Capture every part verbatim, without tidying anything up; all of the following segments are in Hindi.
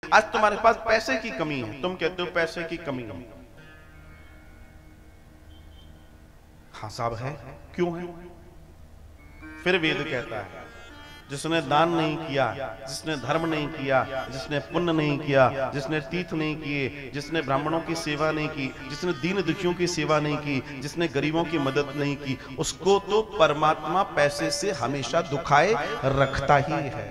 आज तुम्हारे पास पैसे की कमी है, तुम कहते हो पैसे की कमी है। हाँ साहब है, क्यों है? फिर वेद कहता है जिसने दान नहीं किया, जिसने धर्म नहीं किया, जिसने पुण्य नहीं किया, जिसने तीर्थ नहीं किए, जिसने ब्राह्मणों की सेवा नहीं की, जिसने दीन दुखियों की सेवा नहीं की, जिसने गरीबों की मदद नहीं की, उसको तो परमात्मा पैसे से हमेशा दुखाए रखता ही है।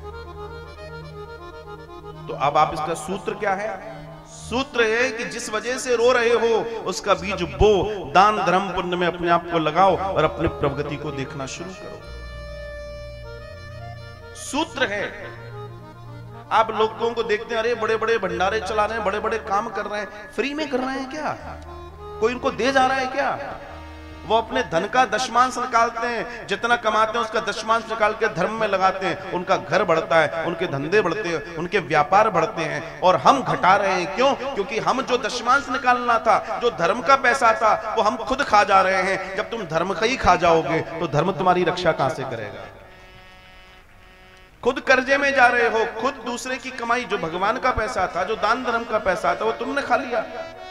तो अब आप इसका सूत्र क्या है? सूत्र है कि जिस वजह से रो रहे हो उसका बीज बो, दान धर्म पुण्य में अपने आप को लगाओ और अपने प्रगति को देखना शुरू करो। सूत्र है। आप लोगों को देखते हैं, अरे बड़े बड़े भंडारे चला रहे हैं, बड़े बड़े काम कर रहे हैं, फ्री में कर रहे हैं क्या? कोई इनको दे जा रहा है क्या? वो अपने धन का दशमांश निकालते हैं, जितना कमाते हैं उसका दशमांश निकाल के धर्म में लगाते हैं, उनका घर बढ़ता है, उनके धंधे बढ़ते हैं, उनके व्यापार बढ़ते हैं। और हम घटा रहे हैं, क्यों? क्योंकि हम जो दशमांश निकालना था, जो धर्म का पैसा था, वो हम खुद खा जा रहे हैं। जब तुम धर्म का ही खा जाओगे तो धर्म तुम्हारी रक्षा कहां से करेगा? खुद कर्जे में जा रहे हो, खुद दूसरे की कमाई, जो भगवान का पैसा था, जो दान धर्म का पैसा था, वो तुमने खा लिया।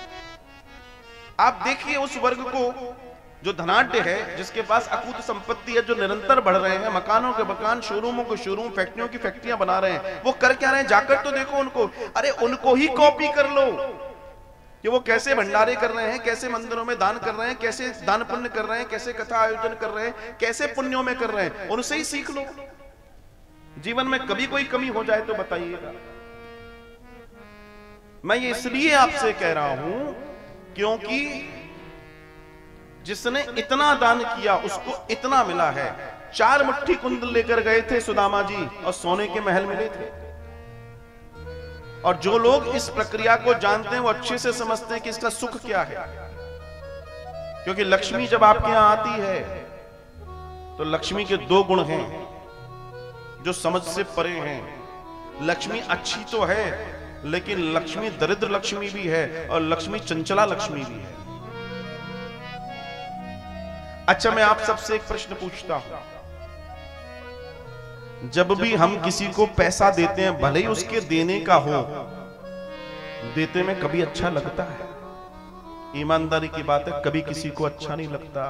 आप देखिए उस वर्ग को जो धनाढ्य है, जिसके पास अकूत संपत्ति है, जो निरंतर बढ़ रहे हैं, मकानों के मकान, शोरूमों के शोरूम, फैक्ट्रियों की फैक्ट्रियां बना रहे हैं, वो कर क्या रहे हैं? जाकर तो देखो उनको। अरे उनको ही कॉपी कर लो कि वो कैसे भंडारे कर रहे हैं, कैसे मंदिरों में दान कर रहे हैं, कैसे दान पुण्य कर रहे हैं, कैसे कथा आयोजन कर रहे हैं, कैसे पुण्यों में कर रहे हैं, उनसे ही सीख लो। जीवन में कभी कोई कमी हो जाए तो बताइएगा। मैं ये इसलिए आपसे कह रहा हूं क्योंकि जिसने इतना दान किया उसको इतना मिला है। चार मुट्ठी कुंदन लेकर गए थे सुदामा जी और सोने के महल मिले थे। और जो लोग इस प्रक्रिया को जानते हैं वो अच्छे से समझते हैं कि इसका सुख क्या है। क्योंकि लक्ष्मी जब आपके यहां आती है तो लक्ष्मी के दो गुण हैं जो समझ से परे हैं। लक्ष्मी अच्छी तो है, लेकिन लक्ष्मी दरिद्र लक्ष्मी भी है और लक्ष्मी चंचला लक्ष्मी भी है। अच्छा, मैं आप सबसे एक प्रश्न पूछता हूं। जब भी हम किसी को पैसा देते हैं, भले ही उसके देने का हो, देते में कभी अच्छा लगता है? ईमानदारी की बात है, कभी किसी को अच्छा नहीं लगता।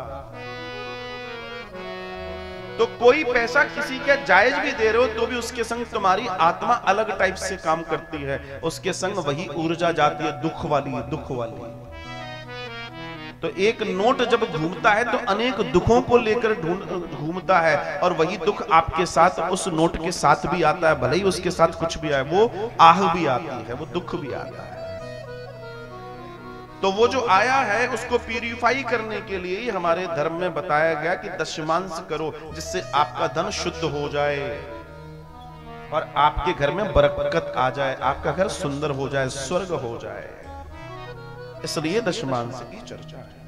तो कोई पैसा किसी के जायज भी दे रहे हो तो भी उसके संग तुम्हारी आत्मा अलग टाइप से काम करती है। उसके संग वही ऊर्जा जाती है, दुख वाली, दुख वाली। तो एक नोट जब घूमता है तो अनेक दुखों को लेकर घूमता है, और वही दुख आपके साथ उस नोट के साथ भी आता है। भले ही उसके साथ कुछ भी आए, वो आह भी आती है, वो दुख भी आता है। तो वो जो आया है उसको प्यूरिफाई करने के लिए ही हमारे धर्म में बताया गया कि दशमांश करो, जिससे आपका धन शुद्ध हो जाए और आपके घर में बरकत आ जाए, आपका घर सुंदर हो जाए, स्वर्ग हो जाए। इसलिए दशमांश की चर्चा है।